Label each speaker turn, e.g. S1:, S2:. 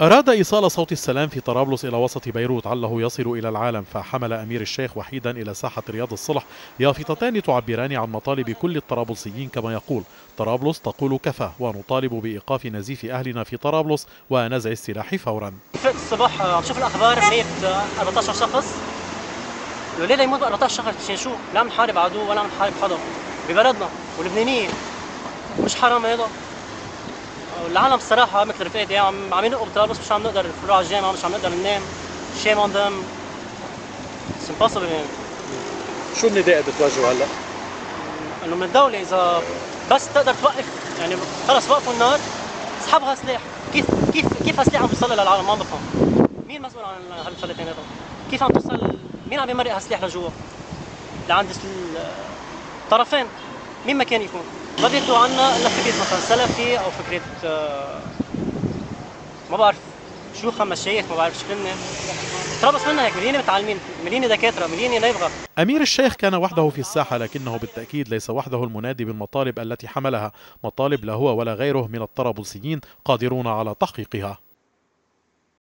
S1: أراد إيصال صوت السلام في طرابلس إلى وسط بيروت علّه يصل إلى العالم، فحمل أمير الشيخ وحيدا إلى ساحة رياض الصلح، يافطتان تعبران عن مطالب كل الطرابلسيين. كما يقول: طرابلس تقول كفى، ونطالب بإيقاف نزيف أهلنا في طرابلس ونزع السلاح فورا.
S2: فقت الصبح عم شوف الأخبار، ميت 14 شخص. الليلة يموت 14 شخص مشان شو؟ لا عم نحارب عدو ولا عم نحارب حدا ببلدنا واللبنانيين. مش حرام هذا؟ العالم الصراحة مثل رفقاتي عم ينقوا بطرابلس، مش عم نقدر نروح على الجامعة، مش عم نقدر ننام. shame on them. It's impossible يعني.
S3: شو النداء اللي بتوجهه هلا؟
S2: انه من الدولة إذا بس تقدر توقف، يعني خلص وقفوا النار، اسحبها سلاح. كيف هالسلاح عم توصل للعالم؟ ما بفهم. مين مسؤول عن هالشغلتين هذول؟ كيف عم توصل؟ مين عم يمرق هالسلاح لجوا؟ لعند الطرفين، مين ما كان يكون. ما بياخذوا عنا الا فكرة مثلا سلفي او فكرة ما بعرف شيوخ مشايخ، ما بعرف شو كنا. طرابلس منا هيك، مليانة متعلمين، مليانة دكاترة، مليانة نابغة.
S1: أمير الشيخ كان وحده في الساحة، لكنه بالتأكيد ليس وحده المنادي بالمطالب التي حملها، مطالب لا هو ولا غيره من الطرابلسيين قادرون على تحقيقها.